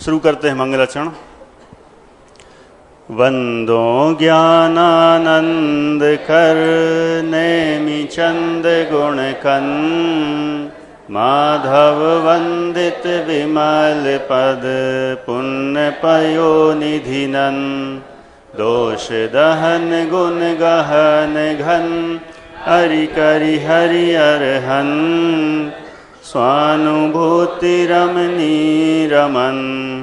शुरू करते हैं मंगलाचरण। वंदो ज्ञानानंद कर नेमि चंद गुण कन माधव वंदित विमल पद पुण्य पयो निधिनन दोष दहन गुण गहन घन हरि करि हरि अरहन स्वानुभूति रमणी रमन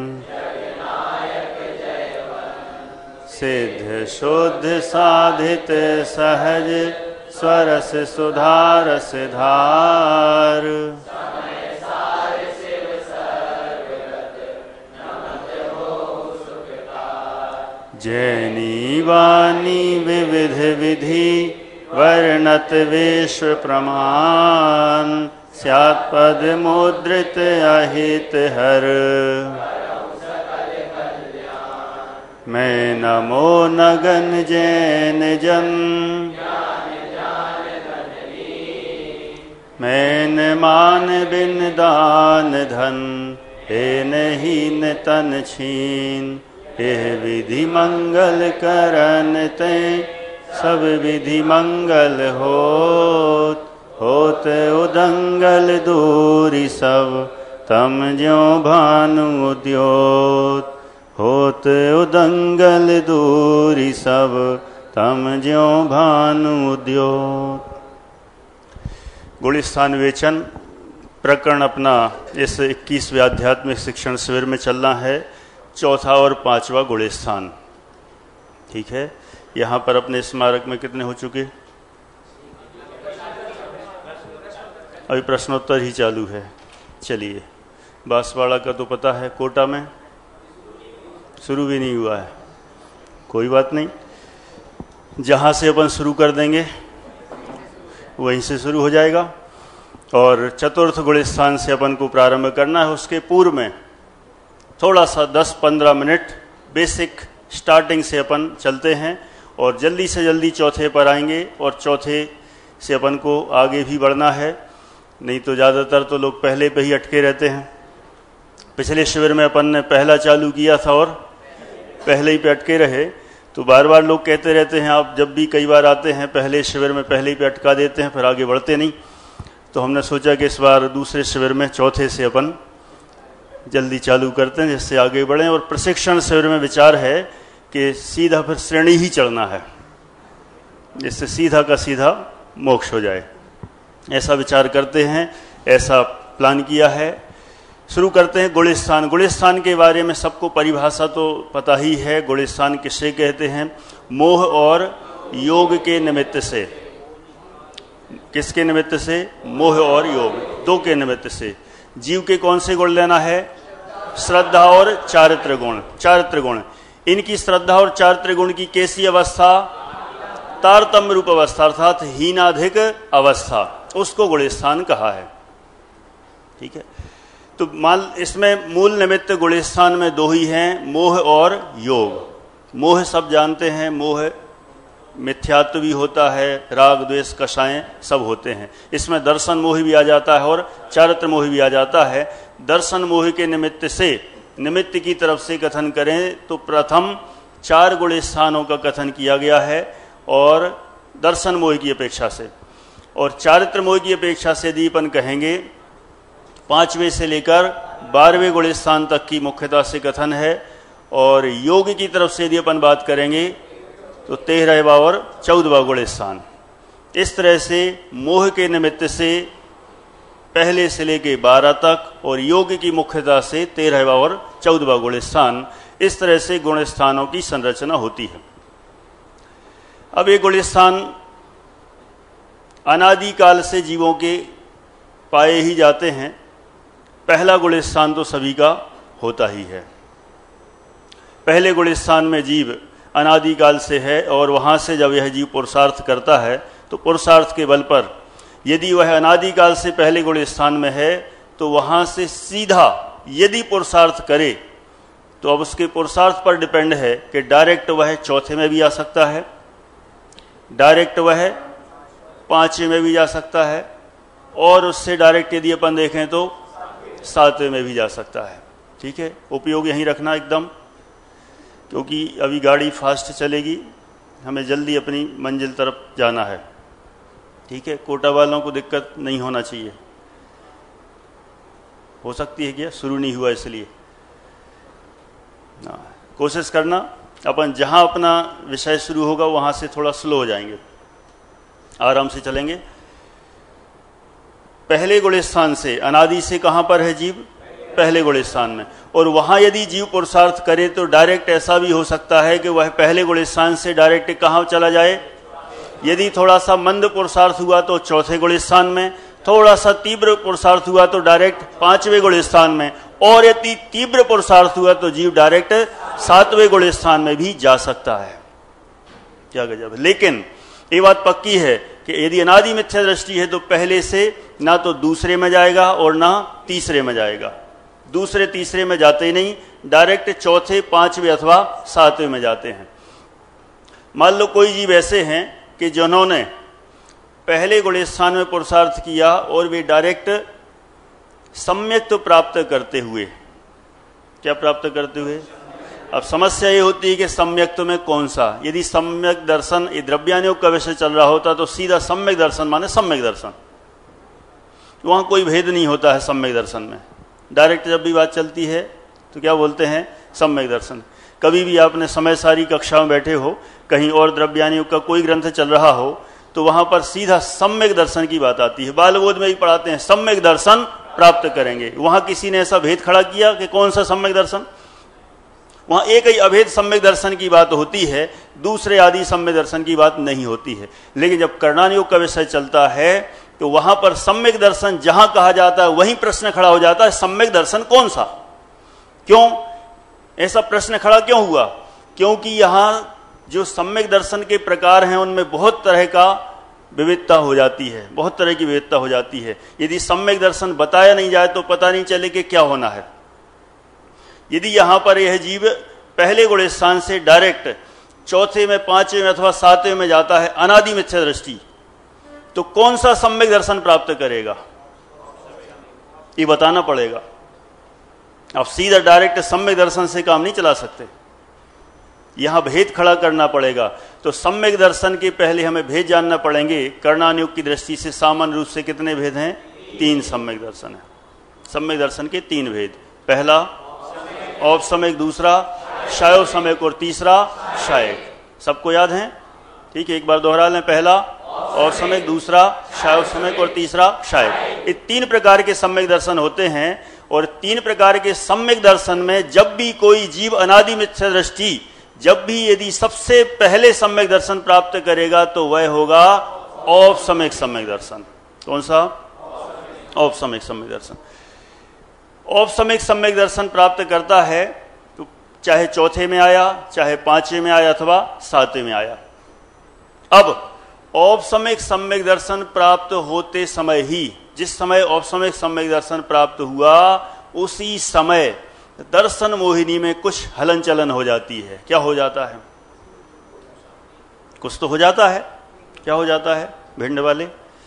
सिद्ध शुद्ध साधित सहज स्वरस सुधारस धार जैनी वाणी विविध विधि वर्णत विश्व प्रमाण स्यात् पद मुद्रित अहित हर मैं नमो नगन जैन जन मैन मान बिन दान धन हे नहीं तन छीन हे विधि मंगल करन ते सब विधि मंगल होत उदंगल दूरी सब तम ज्यो भानु उद्योत होत उदंगल दूरी सब तम ज्यो भानु उद्योत। गुणस्थान विवेचन प्रकरण अपना इस 21वें आध्यात्मिक शिक्षण शिविर में चलना है, चौथा और पांचवा गुणस्थान। ठीक है, यहाँ पर अपने स्मारक में कितने हो चुके? अभी प्रश्नोत्तर ही चालू है। चलिए, बांसवाड़ा का तो पता है, कोटा में शुरू भी नहीं हुआ है। कोई बात नहीं, जहाँ से अपन शुरू कर देंगे वहीं से शुरू हो जाएगा। और चतुर्थ गुणस्थान से अपन को प्रारंभ करना है। उसके पूर्व में थोड़ा सा 10-15 मिनट बेसिक स्टार्टिंग से अपन चलते हैं और जल्दी से जल्दी चौथे पर आएंगे। और चौथे से अपन को आगे भी बढ़ना है, नहीं तो ज़्यादातर तो लोग पहले पे ही अटके रहते हैं। पिछले शिविर में अपन ने पहला चालू किया था और पहले ही पे अटके रहे, तो बार बार लोग कहते रहते हैं आप जब भी कई बार आते हैं पहले शिविर में पहले ही पे अटका देते हैं, फिर आगे बढ़ते नहीं। तो हमने सोचा कि इस बार दूसरे शिविर में चौथे से अपन जल्दी चालू करते हैं जिससे आगे बढ़ें। और प्रशिक्षण शिविर में विचार है कि सीधा फिर श्रेणी ही चढ़ना है, जिससे सीधा का सीधा मोक्ष हो जाए, ऐसा विचार करते हैं, ऐसा प्लान किया है। शुरू करते हैं गुणस्थान। गुणस्थान के बारे में सबको परिभाषा तो पता ही है। गुणस्थान किसे कहते हैं? मोह और योग के निमित्त से। किसके निमित्त से? मोह और योग, दो के निमित्त से। जीव के कौन से गुण लेना है? श्रद्धा और चारित्र गुण। चारित्र गुण, इनकी श्रद्धा और चारित्र गुण की कैसी अवस्था? तारतम्य रूप अवस्था, अर्थात हीनाधिक अवस्था, उसको गुणस्थान कहा है। ठीक है, तो मान इसमें मूल निमित्त गुणस्थान में दो ही हैं, मोह और योग। मोह सब जानते हैं, मोह मिथ्यात्व भी होता है, राग द्वेष कषाय सब होते हैं। इसमें दर्शन मोह भी आ जाता है और चारित्र मोह भी आ जाता है। दर्शन मोह के निमित्त से, निमित्त की तरफ से कथन करें तो प्रथम 4 गुणस्थानों का कथन किया गया है और दर्शन मोह की अपेक्षा से। और चारित्र मोह की अपेक्षा से यदि अपन कहेंगे 5वें से लेकर 12वें गुणस्थान तक की मुख्यता से कथन है। और योग की तरफ से यदि अपन बात करेंगे तो 13वां और 14वां गुणस्थान। इस तरह से मोह के निमित्त से पहले से लेकर 12 तक और योग की मुख्यता से 13वां और 14वां गुणस्थान, इस तरह से गुणस्थानों की संरचना होती है। अब ये गुणस्थान अनादिकाल से जीवों के पाए ही जाते हैं। पहला गुणस्थान तो सभी का होता ही है। पहले गुणस्थान में जीव अनादिकाल से है और वहाँ से जब यह जीव पुरुषार्थ करता है तो पुरुषार्थ के बल पर यदि वह अनादिकाल से पहले गुणस्थान में है तो वहाँ से सीधा यदि पुरुषार्थ करे तो अब उसके पुरुषार्थ पर डिपेंड है कि डायरेक्ट वह चौथे में भी आ सकता है, डायरेक्ट वह 5वें में भी जा सकता है और उससे डायरेक्ट यदि अपन देखें तो 7वें में भी जा सकता है। ठीक है, उपयोग यहीं रखना एकदम, क्योंकि अभी गाड़ी फास्ट चलेगी, हमें जल्दी अपनी मंजिल तरफ जाना है। ठीक है, कोटा वालों को दिक्कत नहीं होना चाहिए। हो सकती है क्या शुरू नहीं हुआ इसलिए ना, कोशिश करना अपन जहां अपना विषय शुरू होगा वहां से थोड़ा स्लो हो जाएंगे, आराम से चलेंगे। पहले गुण स्थान से, अनादि से कहां पर है जीव? पहले गुण स्थान में। और वहां यदि जीव पुरुषार्थ करे तो डायरेक्ट ऐसा भी हो सकता है कि वह पहले गुण स्थान से डायरेक्ट कहां चला जाए? यदि थोड़ा सा मंद पुरुषार्थ हुआ तो चौथे गुण स्थान में, थोड़ा सा तीव्र पुरुषार्थ हुआ तो डायरेक्ट पांचवें गुण स्थान में, और यदि तीव्र पुरुषार्थ हुआ तो जीव डायरेक्ट सातवें गुण स्थान में भी जा सकता है। क्या गजब है। लेकिन ये बात पक्की है कि यदि अनादि मिथ्या दृष्टि है तो पहले से ना तो दूसरे में जाएगा और ना तीसरे में जाएगा। दूसरे तीसरे में जाते ही नहीं, डायरेक्ट चौथे, पांचवें अथवा सातवें में जाते हैं। मान लो कोई जीव ऐसे हैं कि जिन्होंने पहले गुण स्थान में पुरुषार्थ किया और वे डायरेक्ट सम्यक प्राप्त करते हुए, क्या प्राप्त करते हुए? अब समस्या ये होती है कि सम्यक में कौन सा? यदि सम्यक दर्शन, ये द्रव्यानुयोग का विषय चल रहा होता तो सीधा सम्यक दर्शन माने सम्यक दर्शन, वहां कोई भेद नहीं होता है सम्यक दर्शन में। डायरेक्ट जब भी बात चलती है तो क्या बोलते हैं? सम्यक दर्शन। कभी भी आपने समय सारी कक्षा में बैठे हो, कहीं और द्रव्यानुयोग का कोई ग्रंथ चल रहा हो तो वहां पर सीधा सम्यक दर्शन की बात आती है। बाल बोध में भी पढ़ाते हैं सम्यक दर्शन प्राप्त करेंगे। वहां किसी ने ऐसा भेद खड़ा किया कि कौन सा सम्यक दर्शन? वहां एक ही अभेद सम्यक दर्शन की बात होती है, दूसरे आदि सम्यक दर्शन की बात नहीं होती है। लेकिन जब कर्णानुयोग का विषय चलता है तो वहां पर सम्यक दर्शन जहां कहा जाता है वहीं प्रश्न खड़ा हो जाता है, सम्यक दर्शन कौन सा? क्यों ऐसा प्रश्न खड़ा क्यों हुआ? क्योंकि यहां जो सम्यक दर्शन के प्रकार हैं उनमें बहुत तरह का विविधता हो जाती है, बहुत तरह की विविधता हो जाती है। यदि सम्यक दर्शन बताया नहीं जाए तो पता नहीं चले कि क्या होना है। यदि यहां पर यह जीव पहले गुण स्थान से डायरेक्ट चौथे में, पांचवें में अथवा सातवें में जाता है अनादि मिथ्या दृष्टि, तो कौन सा सम्यक दर्शन प्राप्त करेगा? ये बताना पड़ेगा। आप सीधा डायरेक्ट सम्यक दर्शन से काम नहीं चला सकते, यहां भेद खड़ा करना पड़ेगा। तो सम्यक दर्शन के पहले हमें भेद जानना पड़ेंगे। कर्णानुयोग की दृष्टि से सामान्य रूप से कितने भेद हैं? 3 सम्यक दर्शन है। सम्यक दर्शन के 3 भेद, पहला औपसम्यक, दूसरा शायोग सम्यक और तीसरा शायक। सबको याद है? ठीक है, एक बार दोहरा लें। पहला औपसम्यक, दूसरा शायोग सम्यक और तीसरा शायक। ये 3 प्रकार के सम्यक दर्शन होते हैं। और 3 प्रकार के सम्यक दर्शन में जब भी कोई जीव अनादि मिथ्या दृष्टि, जब भी यदि सबसे पहले सम्यक दर्शन प्राप्त करेगा तो वह होगा औपसम्यक सम्यक दर्शन। कौन सा? औपसम्यक सम्यक दर्शन। औपसम्यक सम्यक दर्शन प्राप्त करता है तो चाहे चौथे में आया, चाहे पांचवें में आया अथवा सातवें में आया। अब औपसम्यक सम्यक दर्शन प्राप्त होते समय ही, जिस समय औपसम्यक सम्यक दर्शन प्राप्त हुआ उसी समय दर्शन मोहिनी में कुछ हलन चलन हो जाती है। क्या हो जाता है? कुछ तो हो जाता है। क्या हो जाता है भिंड वाले?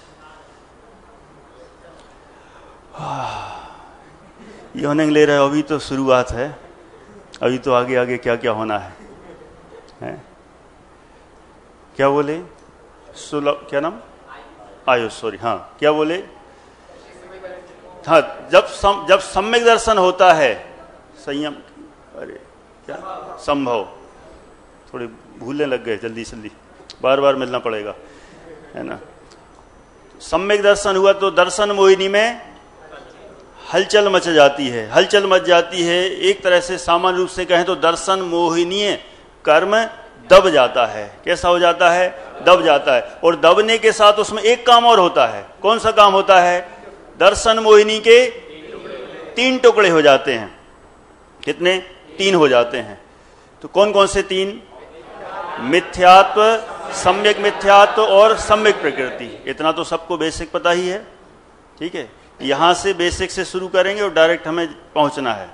यौनिंग ले रहे हो, अभी तो शुरुआत है, अभी तो आगे आगे क्या क्या होना है? क्या बोले? क्या नाम? आयुष, सॉरी, हाँ, क्या बोले? हाँ, जब सम्यक दर्शन होता है, संयम, अरे क्या, संभव, थोड़े भूलने लग गए, जल्दी जल्दी बार बार मिलना पड़ेगा, है ना। सम्यक दर्शन हुआ तो दर्शन मोहिनी में हलचल मच जाती है। हलचल मच जाती है, एक तरह से सामान्य रूप से कहें तो दर्शन मोहिनीय कर्म दब जाता है। कैसा हो जाता है? दब जाता है। और दबने के साथ उसमें एक काम और होता है। कौन सा काम होता है? दर्शन मोहिनी के 3 टुकड़े हो जाते हैं। कितने? 3 हो जाते हैं। तो कौन कौन से 3? मिथ्यात्व, सम्यक मिथ्यात्व और सम्यक प्रकृति। इतना तो सबको बेसिक पता ही है। ठीक है, यहां से बेसिक से शुरू करेंगे और डायरेक्ट हमें पहुंचना है।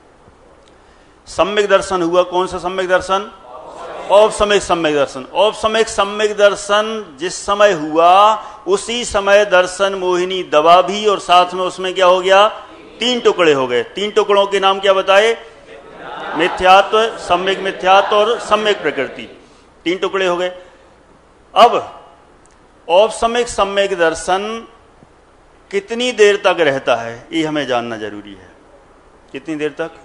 सम्यक दर्शन हुआ, कौन सा सम्यक दर्शन? औपसम्यक सम्यक दर्शन। औपसम्यक सम्यक दर्शन जिस समय हुआ उसी समय दर्शन मोहिनी दबा भी, और साथ में उसमें क्या हो गया? तीन टुकड़े हो गए। तीन टुकड़ों के नाम क्या बताए? मिथ्यात्व, सम्यक मिथ्यात्व और सम्यक प्रकृति। तीन टुकड़े हो गए। अब औपसम्यक सम्यक दर्शन कितनी देर तक रहता है, ये हमें जानना जरूरी है। कितनी देर तक?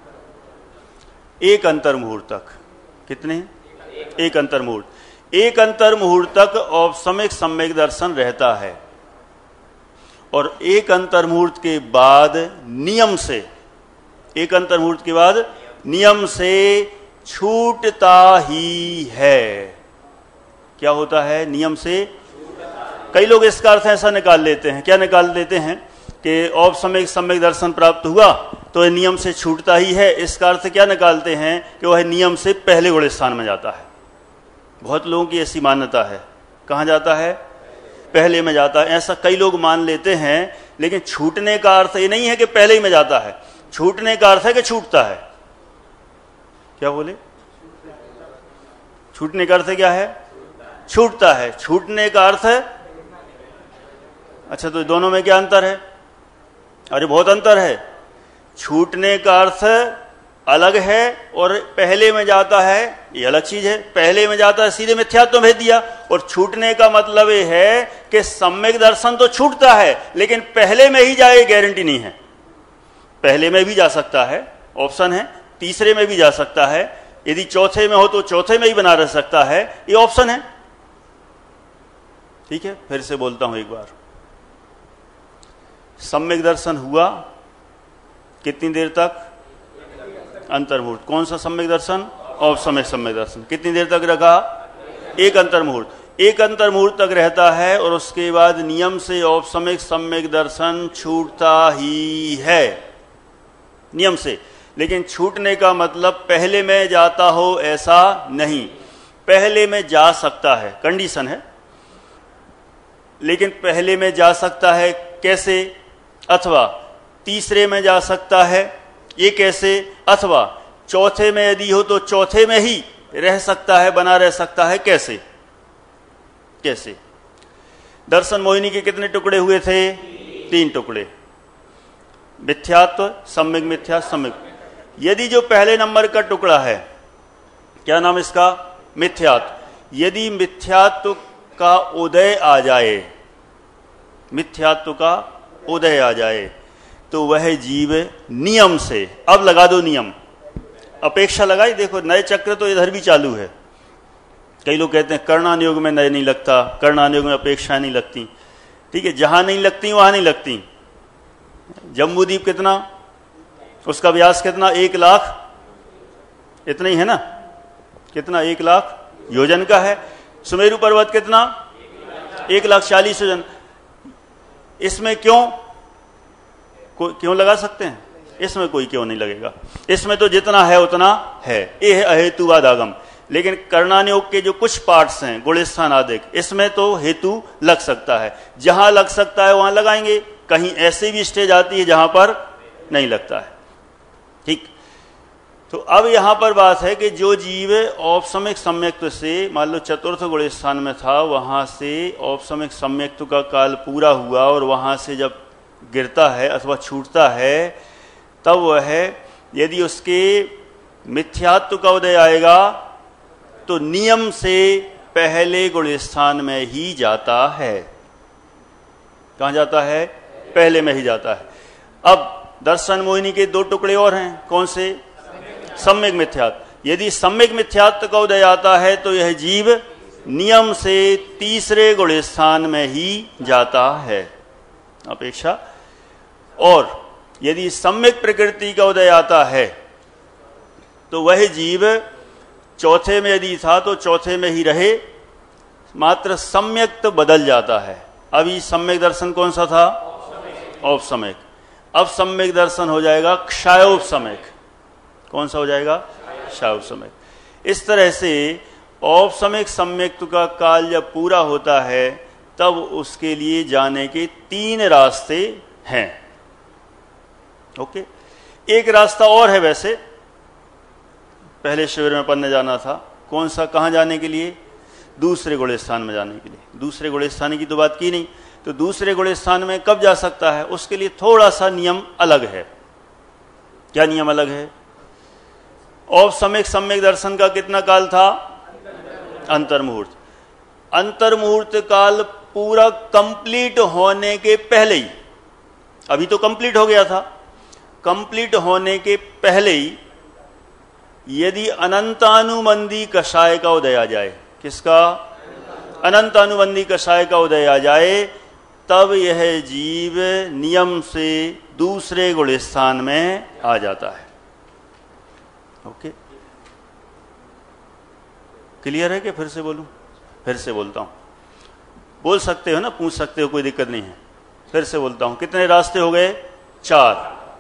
एक अंतर मुहूर्त तक। कितने? एक अंतर मुहूर्त। एक अंतर मुहूर्त तक औपसम्यक सम्यक दर्शन रहता है और एक अंतर मुहूर्त के बाद नियम से, एक अंतर मुहूर्त के बाद नियम से छूटता ही है। क्या होता है? नियम से। कई लोग इसका अर्थ ऐसा निकाल लेते हैं। क्या निकाल लेते हैं कि औपसम्यक सम्यक दर्शन प्राप्त हुआ तो यह नियम से छूटता ही है। इसका अर्थ क्या निकालते हैं कि वह नियम से पहले गुण स्थान में जाता है। बहुत लोगों की ऐसी मान्यता है। कहां जाता है? पहले में जाता है। ऐसा कई लोग मान लेते हैं, लेकिन छूटने का अर्थ ये नहीं है कि पहले ही में जाता है। छूटने का अर्थ है कि छूटता है। क्या बोले? छूटने का अर्थ क्या है? छूटता है। छूटने का अर्थ है। अच्छा, तो दोनों में क्या अंतर है? अरे बहुत अंतर है। छूटने का अर्थ अलग है और पहले में जाता है ये अलग चीज है। पहले में जाता है सीधे मिथ्यात्व भेज दिया, और छूटने का मतलब ये है कि सम्यक दर्शन तो छूटता है लेकिन पहले में ही जाए गारंटी नहीं है। पहले में भी जा सकता है, ऑप्शन है। तीसरे में भी जा सकता है। यदि चौथे में हो तो चौथे में ही बना रह सकता है, ये ऑप्शन है। ठीक है, फिर से बोलता हूं एक बार। सम्यक दर्शन हुआ कितनी देर तक? अंतर मुहूर्त। कौन सा सम्यक दर्शन? औपसम्यक सम्यक दर्शन। कितनी देर तक रखा? एक अंतर मुहूर्त। एक अंतर मुहूर्त तक रहता है और उसके बाद नियम से औपसम्यक सम्यक दर्शन छूटता ही है, नियम से। लेकिन छूटने का मतलब पहले में जाता हो ऐसा नहीं। पहले में जा सकता है, कंडीशन है, लेकिन पहले में जा सकता है कैसे? अथवा तीसरे में जा सकता है, ये कैसे? अथवा चौथे में यदि हो तो चौथे में ही रह सकता है, बना रह सकता है, कैसे? कैसे? दर्शन मोहिनी के कितने टुकड़े हुए थे? तीन टुकड़े। मिथ्यात्व, सम्यक मिथ्या, सम्यक। यदि जो पहले नंबर का टुकड़ा है, क्या नाम इसका? मिथ्यात्व। यदि मिथ्यात्व का उदय आ जाए, मिथ्यात्व का उदय आ जाए, तो वह जीव नियम से, अब लगा दो नियम, अपेक्षा लगाई। देखो नए चक्र तो इधर भी चालू है। कई लोग कहते हैं कर्णान योग में नए नहीं लगता, कर्णान योग में अपेक्षा नहीं लगती। ठीक है, जहां नहीं लगती वहां नहीं लगती। जम्बूद्वीप कितना, उसका व्यास कितना? 1 लाख, इतना ही है ना? कितना? 1 लाख योजन का है। सुमेरु पर्वत कितना? 1,40,000 योजन। इसमें क्यों लगा सकते हैं? इसमें कोई क्यों नहीं लगेगा। इसमें तो जितना है उतना है। ये है अहेतुवाद आगम। लेकिन कर्णान योग के जो कुछ पार्ट्स हैं, गुणस्थान आदिक, इसमें तो हेतु लग सकता है। जहां लग सकता है वहां लगाएंगे। कहीं ऐसे भी स्टेज आती है जहां पर नहीं लगता है। ठीक, तो अब यहां पर बात है कि जो जीव औपसम्यक सम्यक्त्व से, मान लो चतुर्थ गुण स्थान में था, वहां से औपसम्यक सम्यक्त्व का काल पूरा हुआ और वहां से जब गिरता है अथवा छूटता है, तब वह यदि उसके मिथ्यात्व का उदय आएगा तो नियम से पहले गुण स्थान में ही जाता है। कहां जाता है? पहले में ही जाता है। अब दर्शन मोहिनी के 2 टुकड़े और हैं। कौन से? सम्यक मिथ्यात्व। यदि सम्यक मिथ्यात्व का उदय आता है तो यह जीव नियम से तीसरे गुण स्थान में ही जाता है, अपेक्षा। और यदि सम्यक प्रकृति का उदय आता है तो वह जीव चौथे में यदि था तो चौथे में ही रहे, मात्र सम्यक तो बदल जाता है। अभी सम्यक दर्शन कौन सा था? औपसम्यक। अब सम्यक दर्शन हो जाएगा क्षयोपसम्यक। कौन सा हो जाएगा? क्षयोपसम्यक। इस तरह से औपसम्यक सम्यक्त्व का काल जब पूरा होता है तब उसके लिए जाने के 3 रास्ते हैं। ओके, एक रास्ता और है। वैसे पहले शिविर में पढ़ने जाना था। कौन सा? कहां जाने के लिए? दूसरे गुण स्थान में जाने के लिए। दूसरे गुण स्थान की तो बात की नहीं, तो दूसरे गुण स्थान में कब जा सकता है? उसके लिए थोड़ा सा नियम अलग है। क्या नियम अलग है? औपसमिक सम्यक दर्शन का कितना काल था? अंतर्मुहूर्त। अंतर्मुहूर्त काल पूरा कंप्लीट होने के पहले ही, अभी तो कंप्लीट हो गया था, कंप्लीट होने के पहले ही यदि अनंतानुबंधी कषाय का उदय आ जाए, किसका? अनंतानुबंधी कषाय का उदय आ जाए, तब यह जीव नियम से दूसरे गुण स्थान में आ जाता है। ओके, क्लियर है कि फिर से बोलूं? फिर से बोलता हूं, बोल सकते हो ना, पूछ सकते हो, कोई दिक्कत नहीं है। फिर से बोलता हूं, कितने रास्ते हो गए? 4।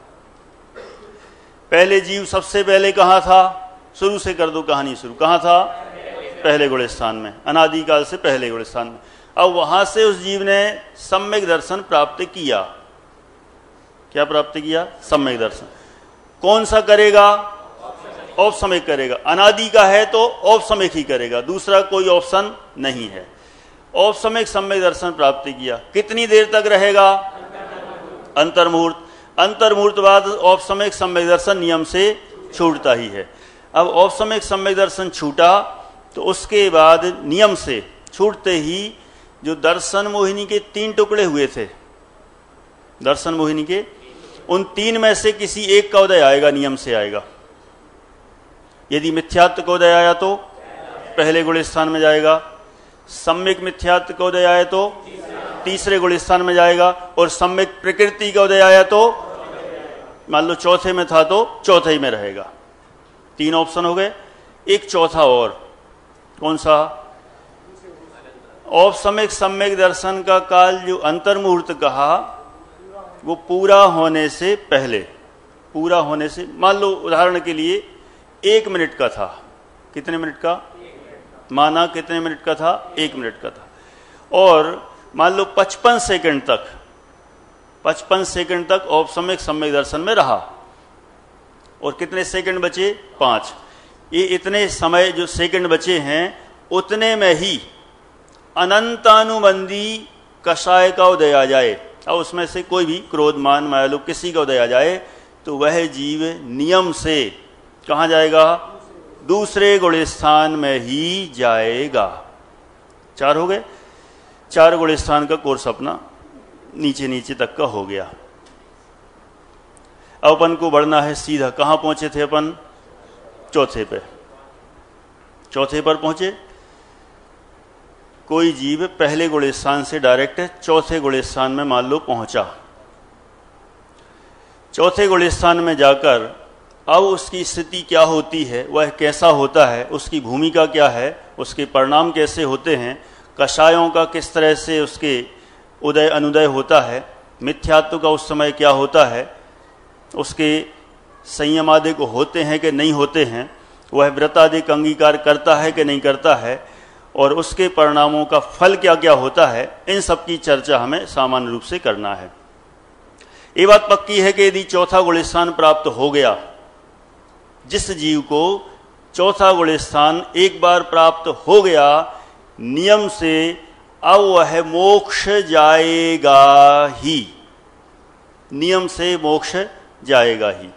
पहले जीव सबसे पहले कहां था? शुरू से कर दो कहानी शुरू। कहां था? पहले गुण स्थान में, अनादिकाल से पहले गुण स्थान में। अब वहां से उस जीव ने सम्यक दर्शन प्राप्त किया। क्या प्राप्त किया? सम्यक दर्शन। कौन सा करेगा? औपसमिक करेगा। अनादि का है तो औपसमिक ही करेगा, दूसरा कोई ऑप्शन नहीं है। औपसमिक सम्यक दर्शन प्राप्त किया, कितनी देर तक रहेगा? अंतर्मुहूर्त। अंतर्मुहूर्त बाद औपसमिक सम्यक दर्शन नियम से छूटता ही है। अब औपसमिक सम्यक दर्शन छूटा तो उसके बाद नियम से छूटते ही जो दर्शन मोहिनी के 3 टुकड़े हुए थे, दर्शन मोहिनी के, उन 3 में से किसी एक का उदय आएगा, नियम से आएगा। यदि मिथ्यात्व का उदय आया तो पहले गुण स्थान में जाएगा, सम्यक मिथ्यात्व का उदय आया तो तीसरे गुण स्थान में जाएगा, और सम्यक प्रकृति का उदय आया तो मान लो चौथे में था तो चौथे ही में रहेगा। 3 ऑप्शन हो गए। एक चौथा और, कौन सा? औपसमिक सम्यक दर्शन का काल जो अंतर्मुहूर्त कहा, वो पूरा होने से पहले, पूरा होने से, मान लो उदाहरण के लिए 1 मिनट का था। कितने मिनट का? माना कितने मिनट का था? 1 मिनट का था। और मान लो 55 सेकंड तक, 55 सेकंड तक औपसमिक सम्यक दर्शन में रहा, और कितने सेकंड बचे? 5। ये इतने समय जो सेकंड बचे हैं, उतने में ही अनंतानुबंधी कषाय का उदय आ जाए, और उसमें से कोई भी क्रोध मान मायालोभ किसी का उदय आ जाए, तो वह जीव नियम से कहां जाएगा? दूसरे गुण स्थान में ही जाएगा। 4 हो गए। 4 गुण स्थान का कोर्स अपना नीचे नीचे तक का हो गया। अब अपन को बढ़ना है सीधा। कहां पहुंचे थे अपन? चौथे पे। चौथे पर पहुंचे। कोई जीव पहले गुण स्थान से डायरेक्ट चौथे गुण स्थान में मान लो पहुंचा। चौथे गुण स्थान में जाकर अब उसकी स्थिति क्या होती है, वह कैसा होता है, उसकी भूमिका क्या है, उसके परिणाम कैसे होते हैं, कषायों का किस तरह से उसके उदय अनुदय होता है, मिथ्यात्व का उस समय क्या होता है, उसके संयम आदि को होते हैं कि नहीं होते हैं, वह व्रत आदि का अंगीकार करता है कि नहीं करता है, और उसके परिणामों का फल क्या क्या होता है, इन सब की चर्चा हमें सामान्य रूप से करना है। ये बात पक्की है कि यदि चौथा गुण स्थान प्राप्त हो गया, जिस जीव को चौथा गुण स्थान एक बार प्राप्त हो गया, नियम से अब वह मोक्ष जाएगा ही, नियम से मोक्ष जाएगा ही।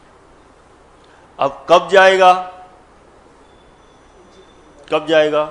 अब कब जाएगा? कब जाएगा?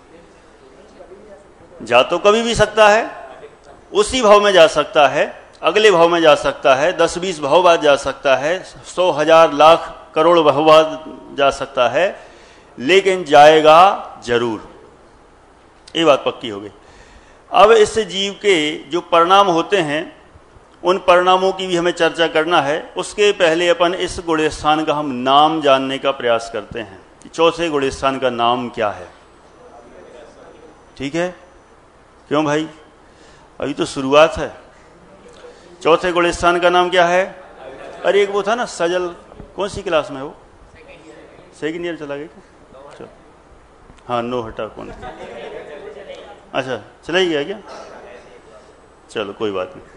जा तो कभी भी सकता है, उसी भाव में जा सकता है, अगले भाव में जा सकता है, 10-20 भाव बाद जा सकता है, 100, 1000, लाख, करोड़ भाव बाद जा सकता है, लेकिन जाएगा जरूर। ये बात पक्की हो गई। अब इस जीव के जो परिणाम होते हैं, उन परिणामों की भी हमें चर्चा करना है। उसके पहले अपन इस गुण स्थान का हम नाम जानने का प्रयास करते हैं कि चौथे गुण स्थान का नाम क्या है। ठीक है? क्यों भाई? अभी तो शुरुआत है। चौथे गुण स्थान का नाम क्या है? अरे एक वो था ना सजल, कौन सी क्लास में? वो सेकंड ईयर चला गया क्या? हाँ, नो हटा कौन? अच्छा, चला ही गया क्या? चलो कोई बात नहीं।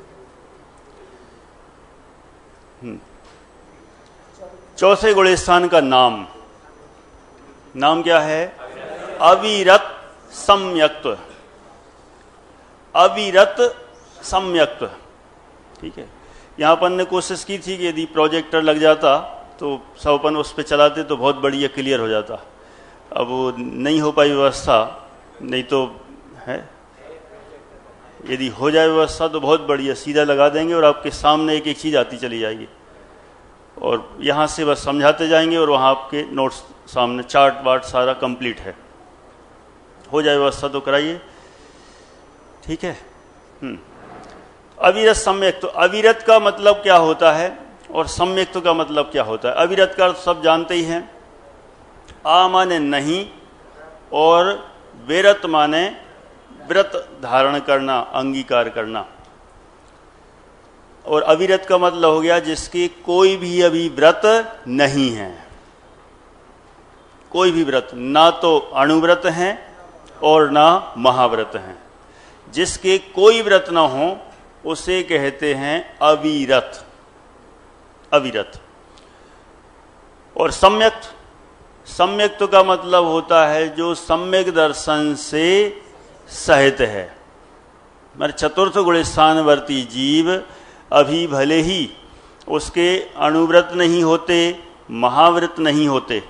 चौथे गुण स्थान का नाम क्या है? अविरत सम्यक्त्व। अविरत सम्यक्त्व। ठीक है, यहाँ अपन ने कोशिश की थी कि यदि प्रोजेक्टर लग जाता तो सब अपन उस पर चलाते तो बहुत बढ़िया क्लियर हो जाता। अब वो नहीं हो पाई व्यवस्था, नहीं तो है, यदि हो जाए व्यवस्था तो बहुत बढ़िया, सीधा लगा देंगे और आपके सामने एक एक चीज़ आती चली जाएगी और यहाँ से बस समझाते जाएंगे और वहाँ आपके नोट्स सामने, चार्ट वार्ट सारा कंप्लीट है। हो जाए व्यवस्था तो कराइए। ठीक है। अविरत सम्यक्त्व, अविरत का मतलब क्या होता है और सम्यक्त्व का मतलब क्या होता है? अविरत का अर्थ सब जानते ही हैं, आ माने नहीं और विरत माने व्रत धारण करना, अंगीकार करना। और अविरत का मतलब हो गया जिसके कोई भी अभी व्रत नहीं है, कोई भी व्रत, ना तो अणुव्रत हैं और ना महाव्रत हैं। जिसके कोई व्रत ना हो उसे कहते हैं अविरत, अविरत। और सम्यक्त, सम्यक्त्व का मतलब होता है जो सम्यक दर्शन से सहित है। मेरे चतुर्थ गुणस्थानवर्ती जीव अभी भले ही उसके अणुव्रत नहीं होते, महाव्रत नहीं होते,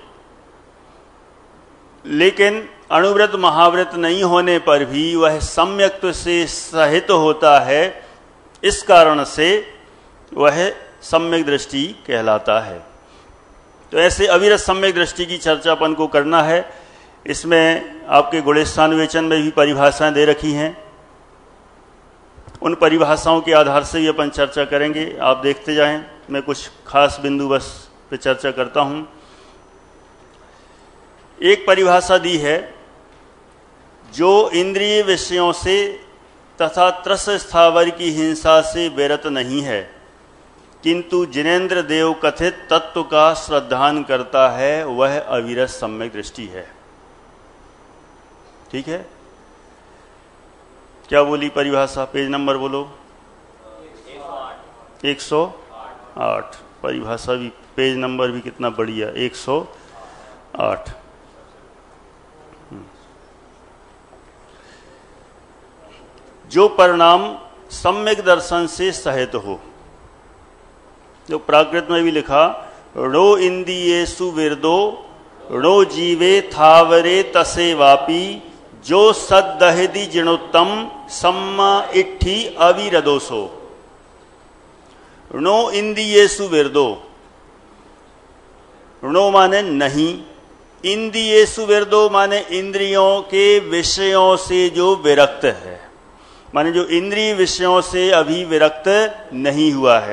लेकिन अणुव्रत महाव्रत नहीं होने पर भी वह सम्यक्त्व से सहित होता है। इस कारण से वह सम्यक दृष्टि कहलाता है। तो ऐसे अविरत सम्यक दृष्टि की चर्चा अपन को करना है। इसमें आपके गुणस्थान विवेचन में भी परिभाषाएं दे रखी हैं, उन परिभाषाओं के आधार से ही अपन चर्चा करेंगे। आप देखते जाएं, मैं कुछ खास बिंदु बस पे चर्चा करता हूं। एक परिभाषा दी है, जो इंद्रिय विषयों से तथा त्रस स्थावर की हिंसा से विरत नहीं है किंतु जिनेन्द्र देव कथित तत्व का श्रद्धान करता है, वह अविरत सम्यक दृष्टि है। ठीक है, क्या बोली परिभाषा? पेज नंबर बोलो। 108। परिभाषा भी, पेज नंबर भी कितना बढ़िया, 108। जो परिणाम सम्यक दर्शन से सहित हो, जो प्राकृत में भी लिखा, णो इंद्रियेषु विरदो णो जीवे थावरे तसे वापी जो सद्दहदि जिणोत्तम सम्मा इट्ठी अविरदोसो। णो इंद्रियेषु विरदो, णो माने नहीं, इंद्रियेषु विरदो माने इंद्रियों के विषयों से जो विरक्त है, माने जो इंद्रिय विषयों से अभी विरक्त नहीं हुआ है।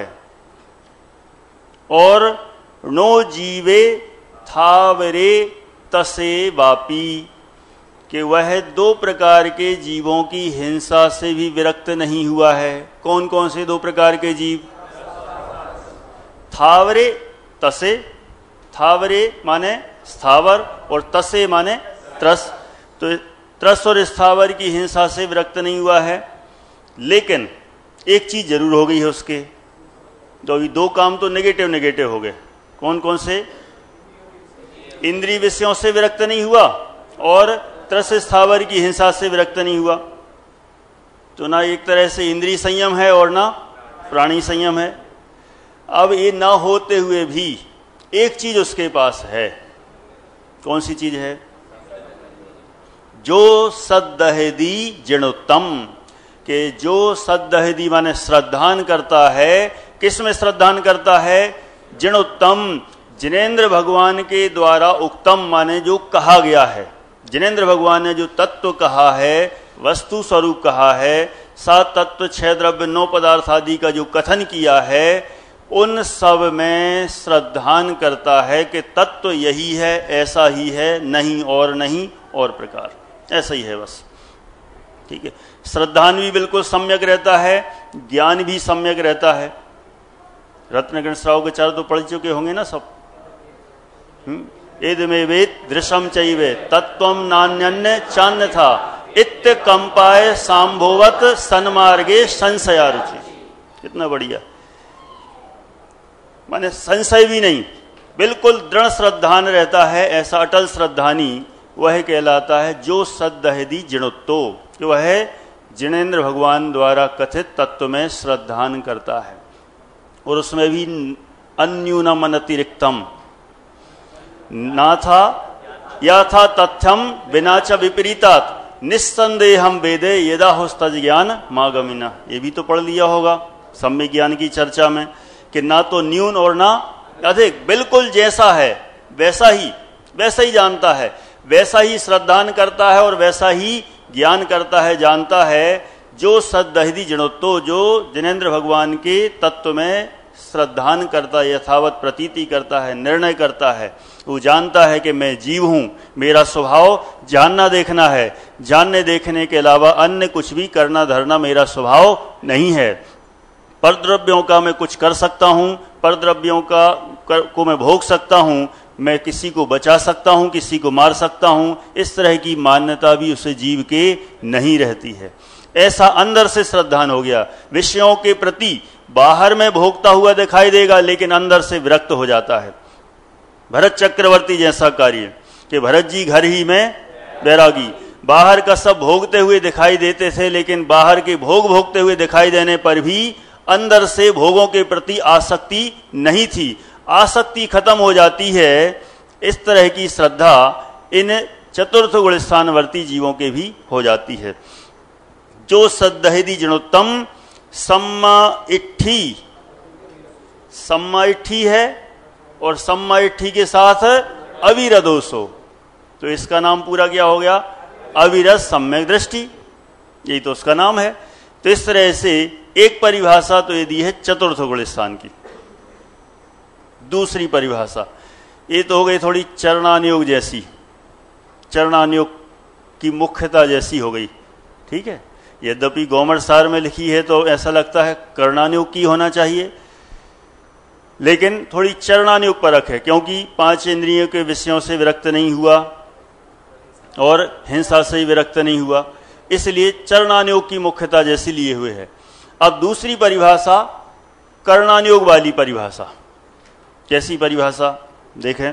और नो जीवे थावरे तसे वापी, कि वह दो प्रकार के जीवों की हिंसा से भी विरक्त नहीं हुआ है। कौन कौन से दो प्रकार के जीव? थावरे तसे, थावरे माने स्थावर और तसे माने त्रस। तो त्रस और स्थावर की हिंसा से विरक्त नहीं हुआ है, लेकिन एक चीज जरूर हो गई है उसके। तो अभी दो काम तो नेगेटिव नेगेटिव हो गए। कौन कौन से? इंद्रिय विषयों से विरक्त नहीं हुआ और त्रस स्थावर की हिंसा से विरक्त नहीं हुआ। तो ना एक तरह से इंद्रिय संयम है और ना प्राणी संयम है। अब ये ना होते हुए भी एक चीज उसके पास है। कौन सी चीज है? जो सद्दहदी जिणोत्तम, के जो सद्दहदी माने श्रद्धान करता है। किस में श्रद्धान करता है? जिणोत्तम, जिनेन्द्र भगवान के द्वारा उक्तम माने जो कहा गया है। जिनेन्द्र भगवान ने जो तत्व कहा है, वस्तु स्वरूप कहा है, 7 तत्व 6 द्रव्य 9 पदार्थ आदि का जो कथन किया है, उन सब में श्रद्धान करता है कि तत्व यही है, ऐसा ही है, नहीं और नहीं और प्रकार, ऐसा ही है बस। ठीक है, श्रद्धान भी बिल्कुल सम्यक रहता है, ज्ञान भी सम्यक रहता है। रत्नगण श्राव के 4 तो पढ़ चुके होंगे ना सब। एदमे वेद दृशम चैवे तत्वम नान्यन्य चान्य था इत्य कंपाय सांभोवत सन्मार्गे संशयारुचि। कितना बढ़िया, माने संशय भी नहीं, बिल्कुल दृढ़ श्रद्धान रहता है। ऐसा अटल श्रद्धानी वह कहलाता है जो सद्दहदी जिणोत्तो, जो है जिनेंद्र भगवान द्वारा कथित तत्व में श्रद्धान करता है, और उसमें भी अन्यूनम अनतिरिक्तम ना था या था तथ्यम बिना च विपरीतात निस्संदेहम वेदे यदा होस्तज ज्ञान मागमिना। ये भी तो पढ़ लिया होगा सम्यक ज्ञान की चर्चा में कि ना तो न्यून और ना अधिक, बिल्कुल जैसा है वैसा ही जानता है, वैसा ही श्रद्धान करता है और वैसा ही ज्ञान करता है, जानता है। जो सद्दहिदी जिणोत्तो, जो जिनेंद्र भगवान के तत्व में श्रद्धान करता है, यथावत प्रतीति करता है, निर्णय करता है, वो जानता है कि मैं जीव हूं, मेरा स्वभाव जानना देखना है, जानने देखने के अलावा अन्य कुछ भी करना धरना मेरा स्वभाव नहीं है। परद्रव्यों का मैं कुछ कर सकता हूं, परद्रव्यों को मैं भोग सकता हूं, मैं किसी को बचा सकता हूं, किसी को मार सकता हूं, इस तरह की मान्यता भी उसे जीव के नहीं रहती है। ऐसा अंदर से श्रद्धान हो गया, विषयों के प्रति बाहर में भोगता हुआ दिखाई देगा लेकिन अंदर से विरक्त हो जाता है। भरत चक्रवर्ती जैसा कार्य कि भरत जी घर ही में बैरागी, बाहर का सब भोगते हुए दिखाई देते थे लेकिन बाहर के भोग भोगते हुए दिखाई देने पर भी अंदर से भोगों के प्रति आसक्ति नहीं थी। आसक्ति खत्म हो जाती है। इस तरह की श्रद्धा इन चतुर्थ गुण स्थानवर्ती जीवों के भी हो जाती है। जो सद्दहिदी जिणोत्तम सम्मा इट्ठी है और सम्मा इट्ठी के साथ अविरदोषो, तो इसका नाम पूरा क्या हो गया? अविरत सम्यक दृष्टि, यही तो उसका नाम है। तो इस तरह से एक परिभाषा तो ये दी है चतुर्थ गुण स्थान की। दूसरी परिभाषा ये तो हो गई थोड़ी चरणानुयोग जैसी, चरणानुयोग की मुख्यता जैसी हो गई, ठीक है। यद्यपि गौमर सार में लिखी है तो ऐसा लगता है कर्णानुयोग की होना चाहिए, लेकिन थोड़ी चरणानुयोग परख है, क्योंकि 5 इंद्रियों के विषयों से विरक्त नहीं हुआ और हिंसा से ही विरक्त नहीं हुआ, इसलिए चरणानुयोग की मुख्यता जैसी लिए हुए है। अब दूसरी परिभाषा कर्णानुयोग वाली परिभाषा। कैसी परिभाषा देखें?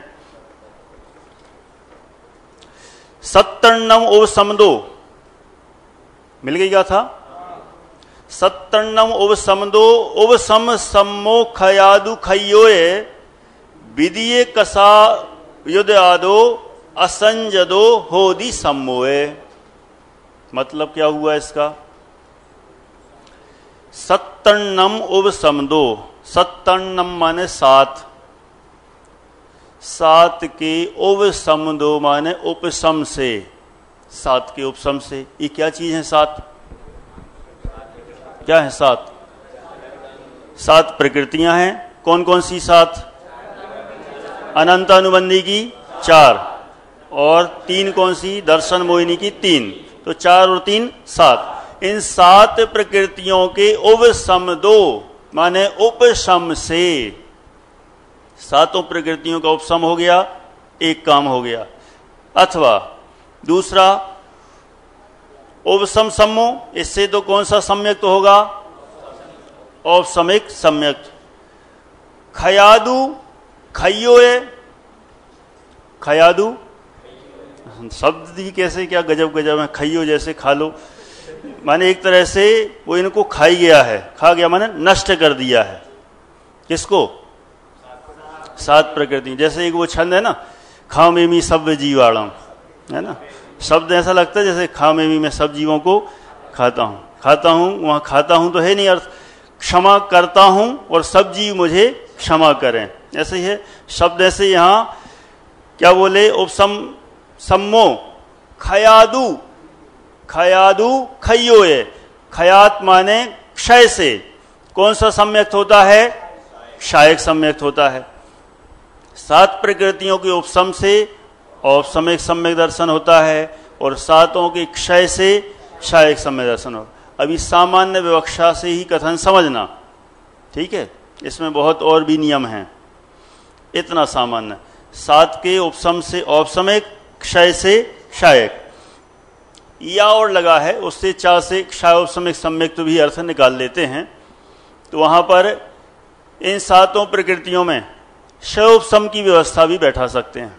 सत्तर्णम उपसमदो, मिल गई क्या था? सत्तर्णम उपसमदो उपसम सम्मो खयादु खयोए विदिये कसा युद्ध आदो असंजदो होदी सम्मोए। मतलब क्या हुआ इसका? सत्तर्णम उपसमदो, सत्तर्णम माने 7, 7 के उपसमदो माने उपसम से, 7 के उपसम से। ये क्या चीज है? 7 क्या है? 7 प्रकृतियां हैं। कौन कौन सी? 7 अनंत अनुबंधी की 4 और 3 कौन सी? दर्शन मोहिनी की 3। तो 4 और 3 7। इन 7 प्रकृतियों के उपसमदो माने उपशम से, 7 प्रकृतियों का उपशम हो गया, एक काम हो गया। अथवा दूसरा उपशम सम्मो, इससे तो कौन सा सम्यक तो होगा? औपसमिक सम्यक। खयादु खयोए, खयादु शब्द भी कैसे क्या गजब गजब है। खइयो जैसे खा लो, माने एक तरह से वो इनको खाई गया है। खा गया माने नष्ट कर दिया है। किसको? 7 प्रकृति। जैसे एक वो छंद है ना, खामेमी सब जीवाणम, है ना। शब्द ऐसा लगता है जैसे खामेमी में सब जीवों को खाता हूं। खाता हूं, वहां खाता हूं तो है नहीं अर्थ। क्षमा करता हूं और सब जीव मुझे क्षमा करें, ऐसे ही है शब्द। ऐसे यहां क्या बोले? उपसम सम्मो खयादु, खयादु खयोए। खयात माने क्षय से। कौन सा सम्यक्त होता है? क्षायक सम्यक्त होता है। 7 प्रकृतियों के उपसम से औपसमिक सम्यक दर्शन होता है और 7 के क्षय से क्षायक सम्यक दर्शन हो। अभी सामान्य विवक्षा से ही कथन समझना, ठीक है। इसमें बहुत और भी नियम हैं, इतना सामान्य। 7 के उपसम से औपसमिक, क्षय से क्षायक, या और लगा है उससे 4 से क्षयोपसमिक सम्यक तो भी अर्थ निकाल लेते हैं। तो वहां पर इन 7 प्रकृतियों में क्षयोपसम की व्यवस्था भी बैठा सकते हैं।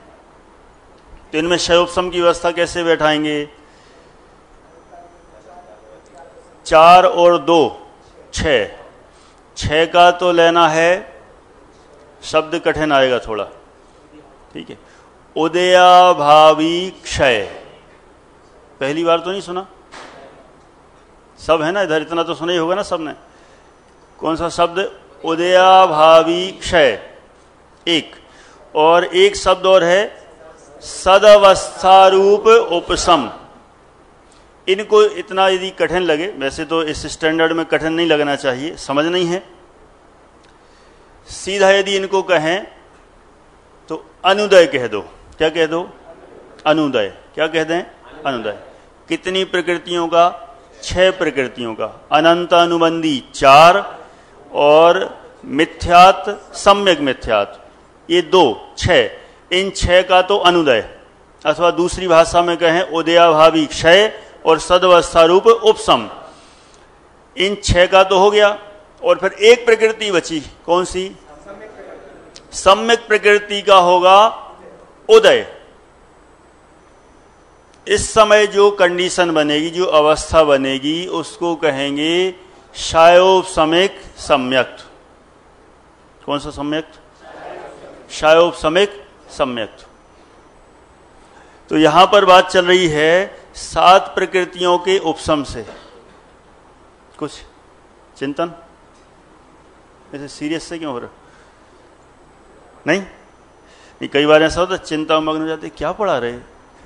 तो इनमें क्षयोपसम की व्यवस्था कैसे बैठाएंगे? 4 और 2 6, 6 का तो लेना है, शब्द कठिन आएगा थोड़ा, ठीक है। उदयाभावी क्षय, पहली बार तो नहीं सुना, सब है ना इधर, इतना तो सुना ही होगा ना सबने। कौन सा शब्द? उदयाभावी क्षय, एक। और एक शब्द और है सदवस्थारूप उपशम। इनको इतना यदि कठिन लगे, वैसे तो इस स्टैंडर्ड में कठिन नहीं लगना चाहिए, समझ नहीं है, सीधा यदि इनको कहें तो अनुदय कह दो। क्या कह दो? अनुदय। क्या कह दें? अनुदय। कितनी प्रकृतियों का? 6 प्रकृतियों का। अनंत अनुबंधी 4 और मिथ्यात सम्यक मिथ्यात ये 2, 6। इन 6 का तो अनुदय, अथवा दूसरी भाषा में कहें उदयाभावी क्षय और सदवस्थारूप उपशम, इन 6 का तो हो गया। और फिर एक प्रकृति बची, कौन सी? सम्यक प्रकृति का होगा उदय। इस समय जो कंडीशन बनेगी, जो अवस्था बनेगी, उसको कहेंगे शायोपशमिक सम्यक्त। कौन सा सम्यक्त? शायोपशमिक सम्यक्त। तो यहां पर बात चल रही है 7 प्रकृतियों के उपशम से। कुछ चिंतन? ऐसे सीरियस से क्यों हो रहा? नहीं, कई बार ऐसा होता है चिंता मग्न हो जाते, क्या पढ़ा रहे,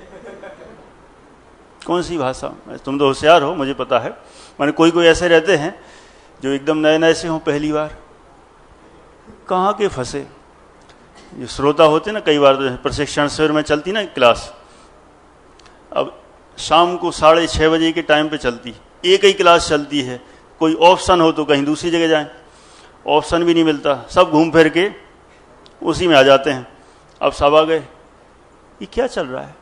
कौन सी भाषा? तुम तो होशियार हो, मुझे पता है। माने कोई कोई ऐसे रहते हैं जो एकदम नए नए से हों, पहली बार, कहाँ के फंसे। जो श्रोता होते ना, कई बार तो प्रशिक्षण शिविर में चलती ना क्लास, अब शाम को 6:30 बजे के टाइम पे चलती, एक ही क्लास चलती है, कोई ऑप्शन हो तो कहीं दूसरी जगह जाएं, ऑप्शन भी नहीं मिलता, सब घूम फिर के उसी में आ जाते हैं। अब सब आ गए, ये क्या चल रहा है?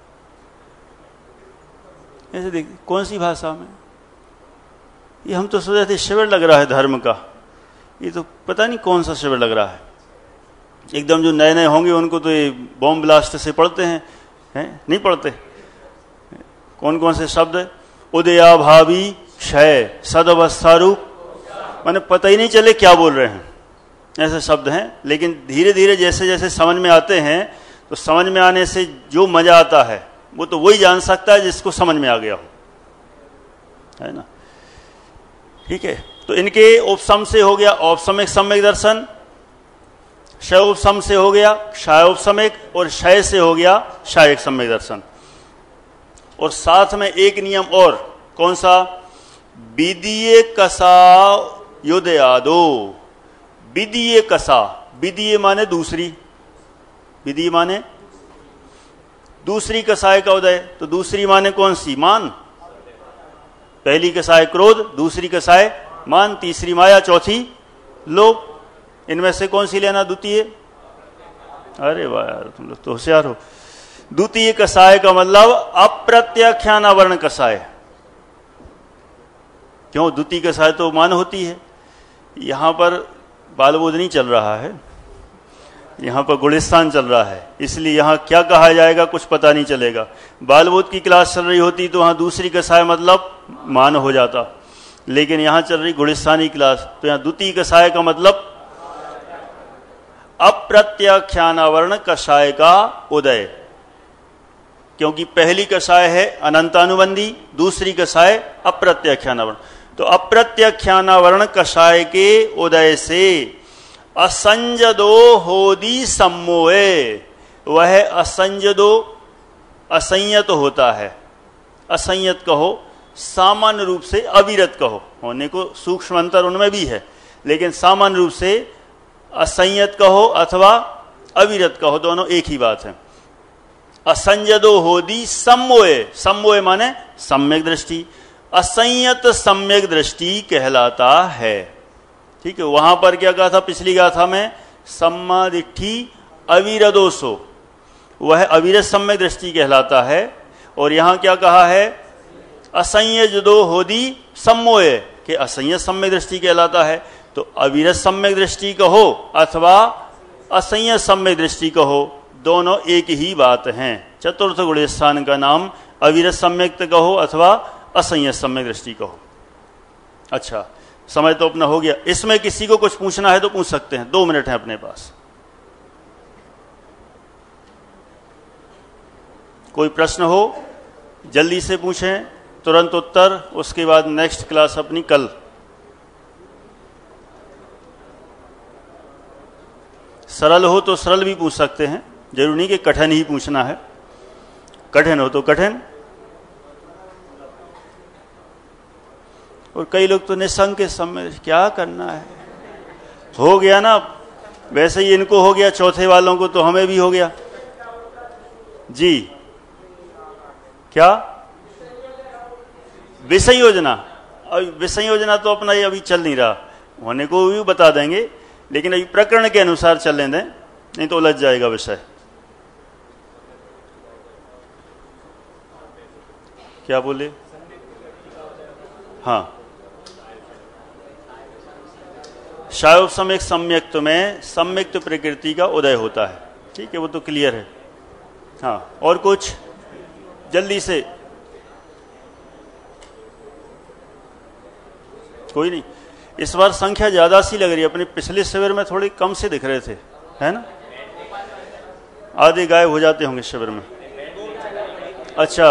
ऐसे देख, कौन सी भाषा में? ये हम तो सोच रहे थे शिविर लग रहा है धर्म का, ये तो पता नहीं कौन सा शिविर लग रहा है। एकदम जो नए नए होंगे उनको तो ये बॉम्ब ब्लास्ट से पढ़ते हैं, नहीं पढ़ते। कौन कौन से शब्द? उदयाभावी क्षय सदवस्थारूप, माने पता ही नहीं चले क्या बोल रहे हैं, ऐसे शब्द हैं। लेकिन धीरे धीरे जैसे जैसे समझ में आते हैं, तो समझ में आने से जो मजा आता है वो तो वही जान सकता है जिसको समझ में आ गया हो, है ना? ठीक है। तो इनके उपशम से हो गया औपशमिक सम्यक दर्शन, क्षयोपशम से हो गया क्षयोपशमिक, और क्षय से हो गया क्षयिक सम्यक दर्शन। और साथ में एक नियम और, कौन सा? विदीय कसा युदयादो। विदीय कसा, विदीय माने दूसरी, विदीय माने दूसरी कसाय का उदय। तो दूसरी माने कौन सी? मान। पहली कसाय क्रोध, दूसरी कसाय मान, तीसरी माया, चौथी लोभ। इनमें से कौन सी लेना? द्वितीय। अरे वाह यार, तुम लोग तो होशियार हो। द्वितीय कसाय का मतलब अप्रत्याख्यानावरण कसाय। क्यों? द्वितीय कसाय तो मान होती है। यहां पर बालबोध नहीं चल रहा है, यहां पर गुलिस्तान चल रहा है, इसलिए यहां क्या कहा जाएगा कुछ पता नहीं चलेगा। बालबोध की क्लास चल रही होती तो वहां दूसरी कसाय मतलब मान हो जाता, लेकिन यहां चल रही गुलिस्तानी क्लास, तो यहां द्वितीय कसाय का मतलब अप्रत्याख्यानावरण कसाय का उदय। क्योंकि पहली कसाय है अनंतानुबंधी, दूसरी कसाय अप्रत्याख्यानावरण। तो अप्रत्याख्यानावरण कसाय के उदय से असंजदो होदी सम्मोहे, वह असंजदो असंयत होता है। असंयत कहो, सामान्य रूप से अविरत कहो, होने को सूक्ष्म अंतर उनमें भी है, लेकिन सामान्य रूप से असंयत कहो अथवा अविरत कहो, दोनों एक ही बात है। असंजदो होदी सम्मोहे, सम्मोहे माने सम्यक दृष्टि, असंयत सम्यक दृष्टि कहलाता है। ठीक है। वहां पर क्या कहा था पिछली गाथा में? सम्मा दिट्ठी अविरदोसो, वह अविरत सम्यक दृष्टि कहलाता है। और यहां क्या कहा है? असंयजदो होदी सम्मोहे, के असंयत सम्यक दृष्टि कहलाता है। तो अविरत सम्यक दृष्टि कहो अथवा असंयत सम्यक दृष्टि कहो, दोनों एक ही बात हैं। चतुर्थ गुणस्थान का नाम अविरत सम्यक्त कहो अथवा असंयत सम्यक दृष्टि कहो। अच्छा, समय तो अपना हो गया। इसमें किसी को कुछ पूछना है तो पूछ सकते हैं, 2 मिनट है अपने पास। कोई प्रश्न हो जल्दी से पूछें, तुरंत उत्तर, उसके बाद नेक्स्ट क्लास अपनी कल। सरल हो तो सरल भी पूछ सकते हैं, जरूरी नहीं कि कठिन ही पूछना है। कठिन हो तो कठिन। और कई लोग तो निसंग के समय क्या करना है, हो गया ना, वैसे ही इनको हो गया, चौथे वालों को तो हमें भी हो गया जी। क्या विषय योजना? अभी विषय योजना तो अपना ये अभी चल नहीं रहा, होने को भी बता देंगे, लेकिन अभी प्रकरण के अनुसार चलने दें, नहीं तो उलझ जाएगा विषय। क्या बोले? हाँ, शायोपसमयिक सम्यक्त्व में सम्यक्त्व प्रकृति का उदय होता है। ठीक है, वो तो क्लियर है। हाँ, और कुछ जल्दी से? कोई नहीं। इस बार संख्या ज्यादा सी लग रही है, अपने पिछले शिविर में थोड़ी कम से दिख रहे थे, है ना? आधे गायब हो जाते होंगे शिविर में। अच्छा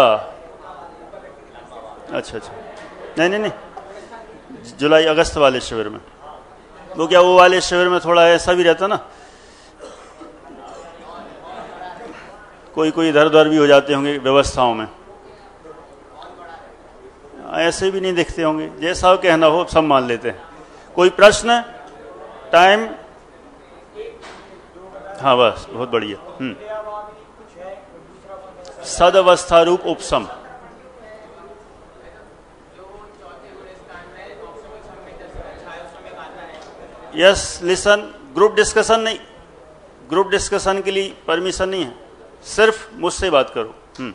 अच्छा अच्छा, नहीं, जुलाई अगस्त वाले शिविर में। वो क्या, वो वाले शिविर में थोड़ा ऐसा भी रहता ना, कोई इधर उधर भी हो जाते होंगे व्यवस्थाओं में, ऐसे भी नहीं दिखते होंगे। जैसा कहना हो सब मान लेते हैं। कोई प्रश्न? टाइम? हाँ बस, बहुत बढ़िया। सदवस्था रूप उपसम। Yes, listen. ग्रुप डिस्कशन नहीं, ग्रुप डिस्कशन के लिए परमिशन नहीं है, सिर्फ मुझसे बात करो।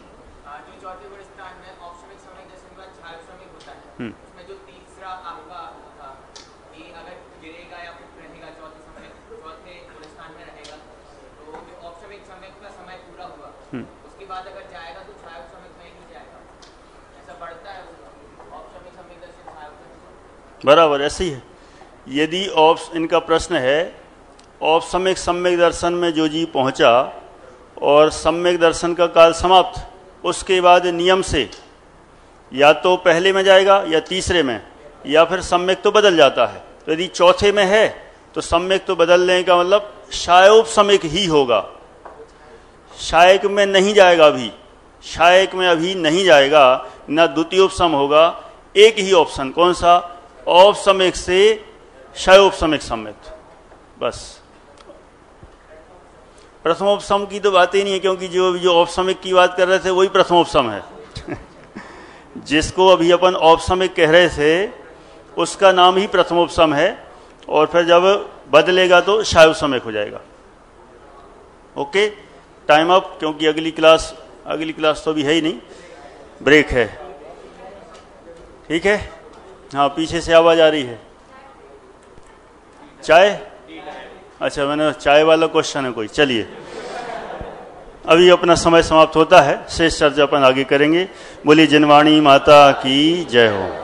बराबर ऐसे ही है। यदि इनका प्रश्न है औपसमिक सम्यक दर्शन में जो जीव पहुंचा और सम्यक दर्शन का काल समाप्त, उसके बाद नियम से या तो पहले में जाएगा या तीसरे में, या फिर सम्यक तो बदल जाता है। तो यदि चौथे में है तो सम्यक तो बदलने का मतलब शायोपसमिक ही होगा, शायक में नहीं जाएगा। अभी शायक में अभी नहीं जाएगा, ना द्वितीयोपसम होगा। एक ही ऑप्शन, कौन सा? औपसमिक से शायोपसमिक सम्यक, बस। प्रथमोपसम की तो बात ही नहीं है, क्योंकि जो औपसमिक की बात कर रहे थे वही प्रथमोपसम है। जिसको अभी अपन औपसमिक कह रहे थे उसका नाम ही प्रथमोपसम है, और फिर जब बदलेगा तो शायोपसमिक हो जाएगा। ओके, टाइम अप, क्योंकि अगली क्लास तो अभी है ही नहीं, ब्रेक है। ठीक है। हाँ, पीछे से आवाज आ रही है। चाय? अच्छा, मैंने चाय वाला क्वेश्चन है कोई। चलिए, अभी अपना समय समाप्त होता है, शेष चर्चा अपन आगे करेंगे। बोली जिनवाणी माता की जय हो।